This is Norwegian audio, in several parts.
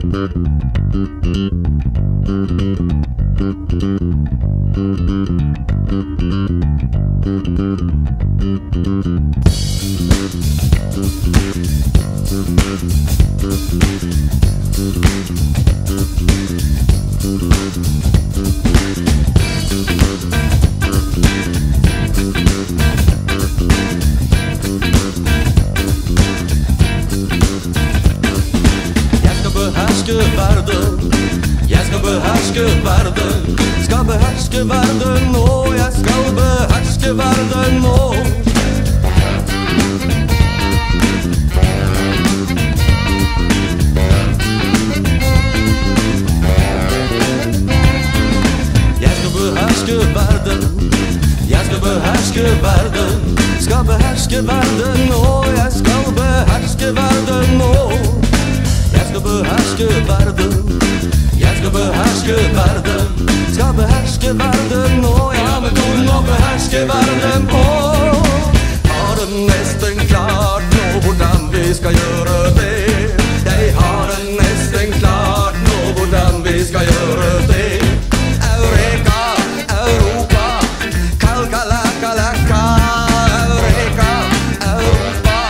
Verden. Jeg skal beherske verden. Skal beherske verden nå. Jeg skal beherske verden nå. Jeg skal beherske verden. Jeg skal beherske verden. Skal beherske verden nå. Jeg skal beherske verden nå. Jeg skal beherske verden. Jeg skal beherske verden. Skal beherske verden nå. Jeg har metoden å beherske verden på. Har det nesten klart nå hvordan vi skal gjøre det. Jeg har det nesten klart nå hvordan vi skal gjøre det. Eureka, Europa, kalkalaka. Eureka, Europa.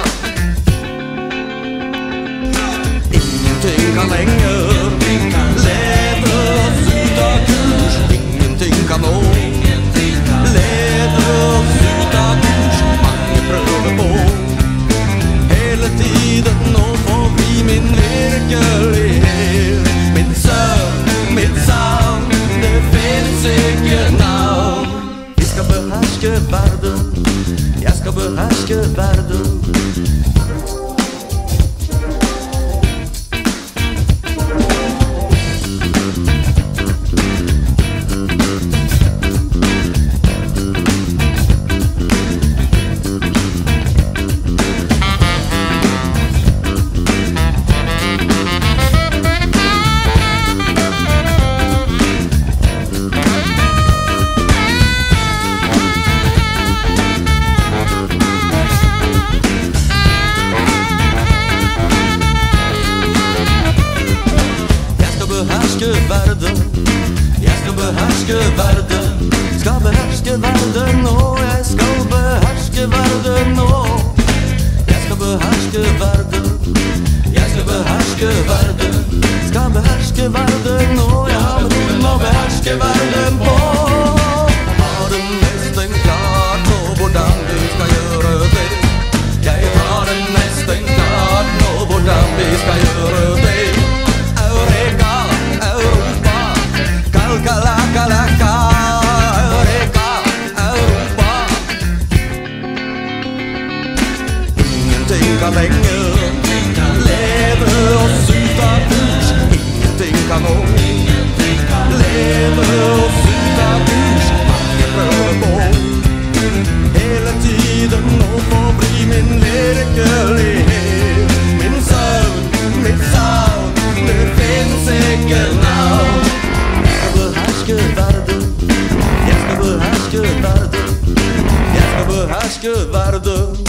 Ingenting kan lenger lede oss ut av kurs. Ingenting kan nå lede oss ut av kurs. Mange prøver på hele tiden nå får bli min virkelighet. Min søvn, mitt savn, det finnes ikke navn. Vi skal beherske verden. Jeg skal beherske verden. Verden. Jeg skal beherske verden. Skal beherske verden nå. Jeg skal beherske verden nå. Jeg skal beherske verden. Jeg skal beherske verden. Skal beherske verden nå. Jeg har metoden å beherske verden på. Har det nesten klart nå hvordan vi skal gjøre det. Jeg har det nesten klart nå hvordan vi skal gjøre det. Eureka, Europa, kalkalaka, Eureka, Europa. Ingenting kan lenger lede oss ut av kurs. Ingenting kan nå lede oss ut av kurs. Mange prøver på hele tiden nå får bli min virkelighet. Min søvn, mitt savn, det finnes ikke navn. Jeg skal beherske verden. Jeg skal beherske verden. Jeg skal beherske verden.